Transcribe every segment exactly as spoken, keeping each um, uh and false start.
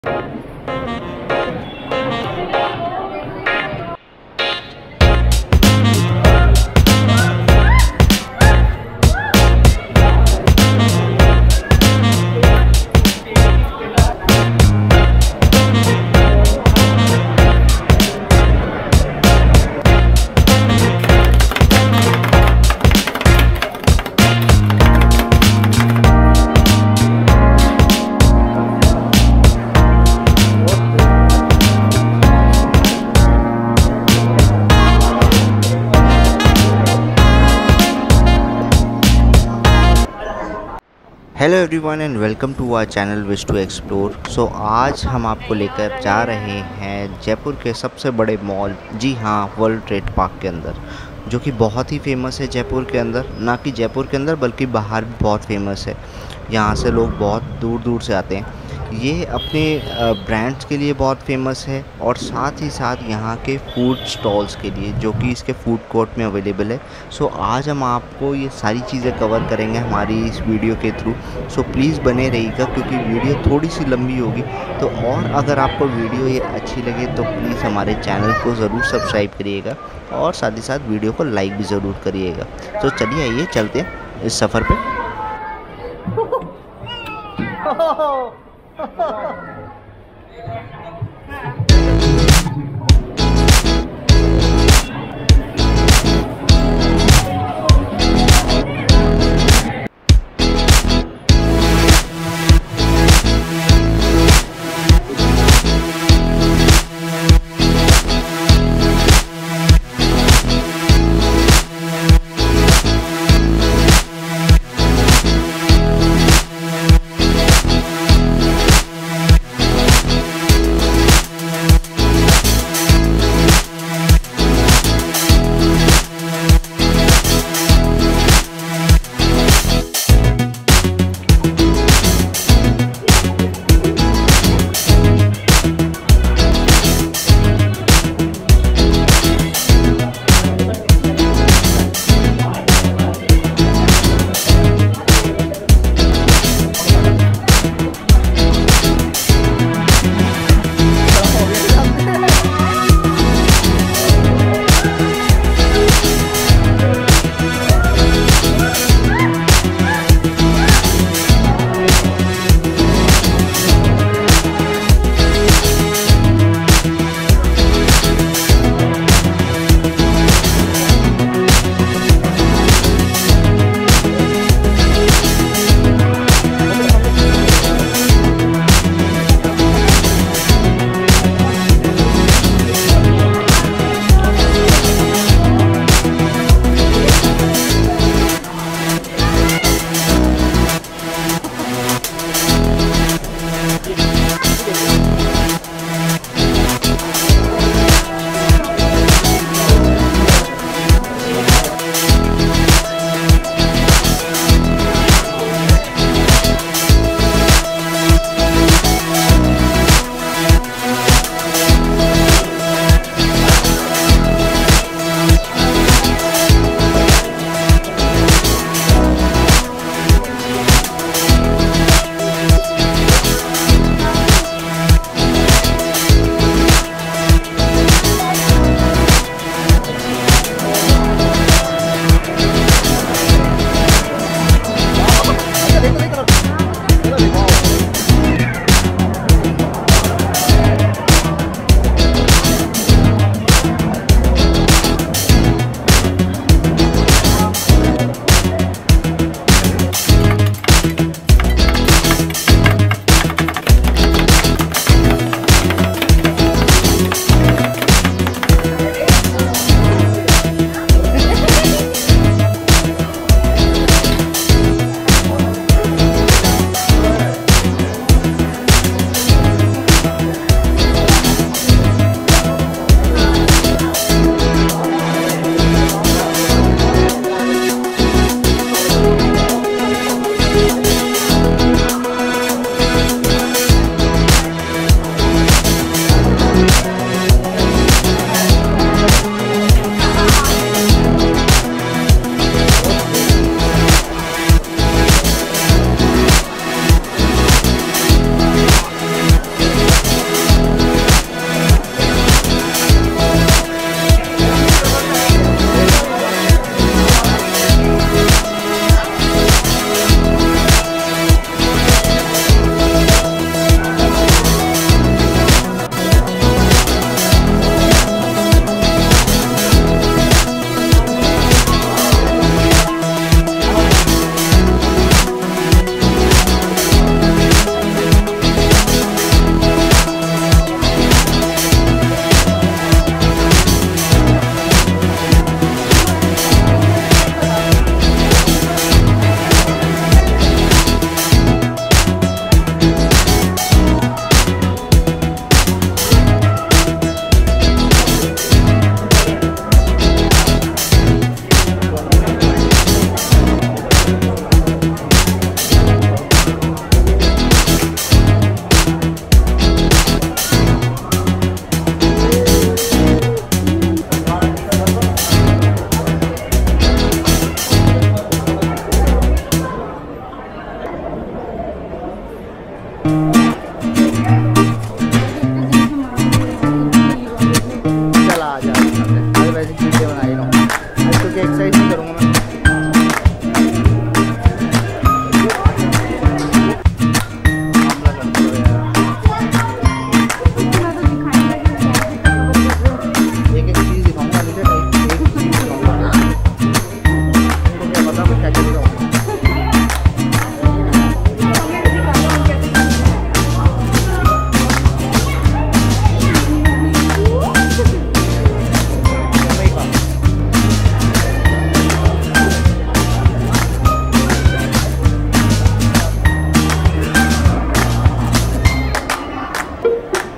Hello everyone and welcome to our channel wish to explore. So आज हम आपको लेकर जा रहे हैं जयपुर के सबसे बड़े मॉल, जी हाँ, वर्ल्ड ट्रेड पार्क के अंदर, जो कि बहुत ही फेमस है जयपुर के अंदर। ना कि जयपुर के अंदर बल्कि बाहर भी बहुत फेमस है। यहाँ से लोग बहुत दूर दूर से आते हैं। ये अपने ब्रांड्स के लिए बहुत फेमस है और साथ ही साथ यहाँ के फूड स्टॉल्स के लिए, जो कि इसके फूड कोर्ट में अवेलेबल है। सो आज हम आपको ये सारी चीज़ें कवर करेंगे हमारी इस वीडियो के थ्रू। सो प्लीज़ बने रहिएगा क्योंकि वीडियो थोड़ी सी लंबी होगी। तो और अगर आपको वीडियो ये अच्छी लगे तो प्लीज़ हमारे चैनल को ज़रूर सब्सक्राइब करिएगा और साथ ही साथ वीडियो को लाइक भी ज़रूर करिएगा। तो चलिए आइए चलते हैं इस सफ़र पे।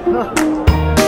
हाँ।